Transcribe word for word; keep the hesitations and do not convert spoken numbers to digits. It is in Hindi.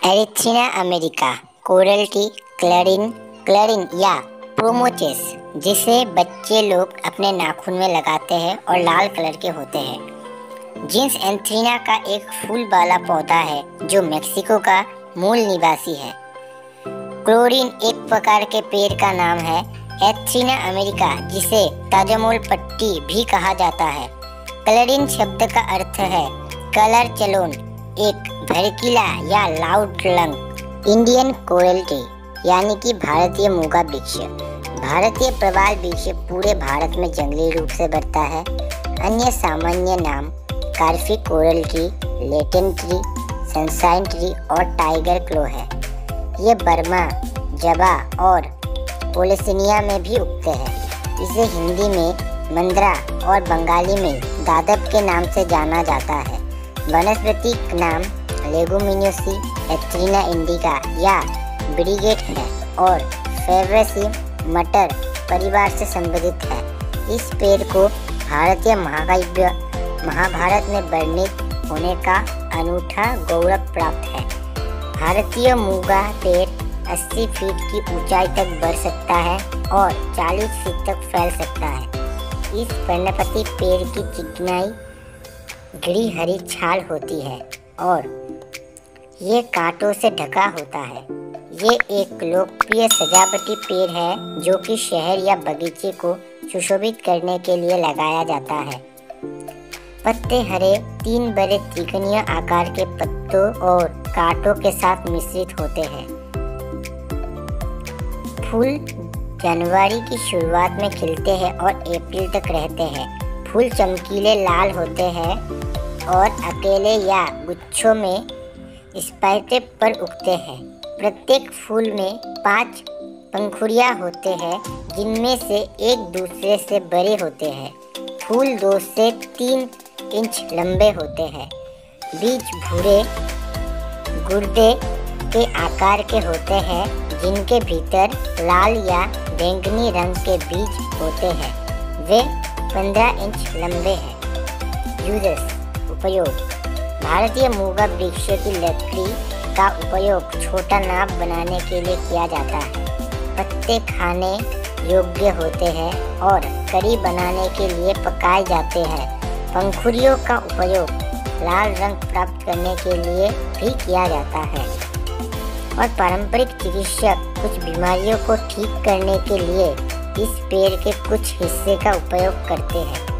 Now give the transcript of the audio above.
एरिथ्रिना अमेरिका कोरल ट्री, क्लैरिन क्लैरिन या प्रोमोचेस, जिसे बच्चे लोग अपने नाखून में लगाते हैं और लाल कलर के होते हैं। जीनस एंथ्रीना का एक फूल वाला पौधा है जो मेक्सिको का मूल निवासी है। क्लोरीन एक प्रकार के पेड़ का नाम है। एरिथ्रिना अमेरिका, जिसे ताजमहल पट्टी भी कहा जाता है। क्लैरिन शब्द का अर्थ है कलर चलोन, एक भड़कीला या लाउड लंग। इंडियन कोरल ट्री यानी कि भारतीय मूंगा वृक्ष। भारतीय प्रवाल वृक्ष पूरे भारत में जंगली रूप से बढ़ता है। अन्य सामान्य नाम कार्फी कोरल ट्री, लेटेन ट्री, सनशाइन ट्री और टाइगर क्लो है। ये बर्मा, जावा और पोलिनेशिया में भी उगते हैं। इसे हिंदी में मंदरा और बंगाली में दादब के नाम से जाना जाता है। वानस्पतिक नाम लेगुमिनोसी, एरिथ्रिना इंडिका या ब्रिगेड है और फेबेसी मटर परिवार से संबंधित है। इस पेड़ को भारतीय महाकाव्य महाभारत में वर्णित होने का अनूठा गौरव प्राप्त है। भारतीय मूंगा पेड़ अस्सी फीट की ऊंचाई तक बढ़ सकता है और चालीस फीट तक फैल सकता है। इस पर्णपाती पेड़ की चिकनाई गहरी हरी छाल होती है और ये कांटों से ढका होता है। ये एक लोकप्रिय सजावटी पेड़ है जो कि शहर या बगीचे को सुशोभित करने के लिए लगाया जाता है। पत्ते हरे, तीन बड़े त्रिकोणीय आकार के पत्तों और कांटों के साथ मिश्रित होते हैं। फूल जनवरी की शुरुआत में खिलते हैं और अप्रैल तक रहते हैं। फूल चमकीले लाल होते हैं और अकेले या गुच्छों में स्पाइके पर उगते हैं। प्रत्येक फूल में पांच पंखुड़ियां होते हैं, जिनमें से एक दूसरे से बड़े होते हैं। फूल दो से तीन इंच लंबे होते हैं। बीज भूरे गुर्दे के आकार के होते हैं, जिनके भीतर लाल या बैंगनी रंग के बीज होते हैं। वे पंद्रह इंच लंबे हैं। यूजेस उपयोग। भारतीय मूंगा वृक्ष की लकड़ी का उपयोग छोटा नाव बनाने के लिए किया जाता है। पत्ते खाने योग्य होते हैं और करी बनाने के लिए पकाए जाते हैं। पंखुड़ियों का उपयोग लाल रंग प्राप्त करने के लिए भी किया जाता है और पारंपरिक चिकित्सक कुछ बीमारियों को ठीक करने के लिए इस पेड़ के कुछ हिस्से का उपयोग करते हैं।